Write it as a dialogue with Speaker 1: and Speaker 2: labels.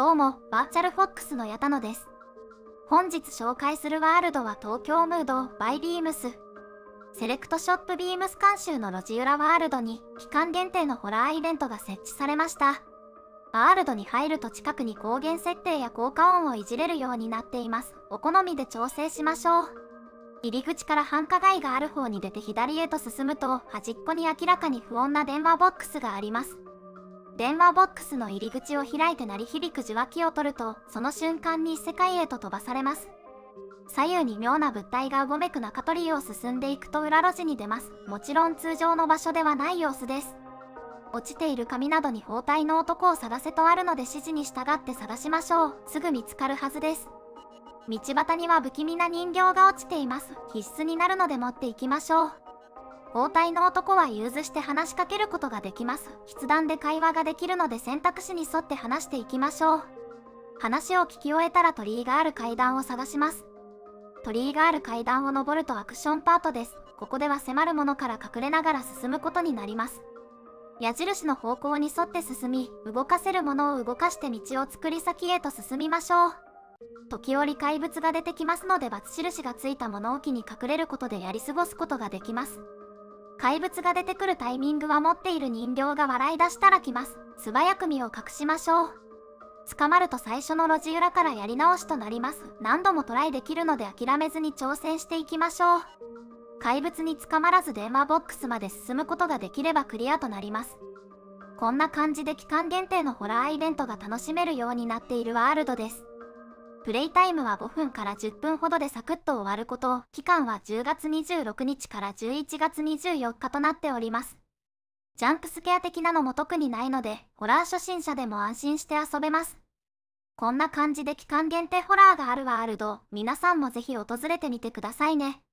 Speaker 1: どうも、バーチャルフォックスの矢田野です。本日紹介するワールドは東京ムードバイビームス。セレクトショップビームス監修の路地裏ワールドに期間限定のホラーイベントが設置されました。ワールドに入ると近くに光源設定や効果音をいじれるようになっています。お好みで調整しましょう。入り口から繁華街がある方に出て左へと進むと端っこに明らかに不穏な電話ボックスがあります。電話ボックスの入り口を開いて鳴り響く受話器を取ると、その瞬間に異世界へと飛ばされます。左右に妙な物体がうごめく中鳥居を進んでいくと裏路地に出ます。もちろん通常の場所ではない様子です。落ちている紙などに包帯の男を探せとあるので指示に従って探しましょう。すぐ見つかるはずです。道端には不気味な人形が落ちています。必須になるので持っていきましょう。包帯の男は融通して話しかけることができます。筆談で会話ができるので選択肢に沿って話していきましょう。話を聞き終えたら鳥居がある階段を探します。鳥居がある階段を登るとアクションパートです。ここでは迫るものから隠れながら進むことになります。矢印の方向に沿って進み、動かせるものを動かして道を作り先へと進みましょう。時折怪物が出てきますので×印がついた物置に隠れることでやり過ごすことができます。怪物が出てくるタイミングは持っている人形が笑い出したら来ます。素早く身を隠しましょう。捕まると最初の路地裏からやり直しとなります。何度もトライできるので諦めずに挑戦していきましょう。怪物に捕まらず電話ボックスまで進むことができればクリアとなります。こんな感じで期間限定のホラーイベントが楽しめるようになっているワールドです。プレイタイムは5分から10分ほどでサクッと終わること、期間は10月26日から11月24日となっております。ジャンプスケア的なのも特にないので、ホラー初心者でも安心して遊べます。こんな感じで期間限定ホラーがあるワールド、皆さんもぜひ訪れてみてくださいね。